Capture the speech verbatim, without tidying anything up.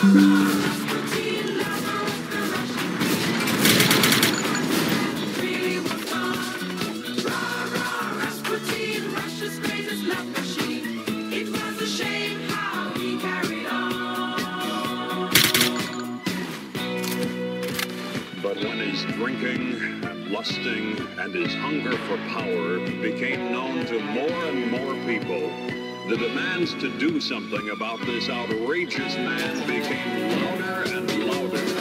But when his drinking, lusting, and his hunger for power became known to more and more people, the demands to do something about this outrageous man became louder and louder.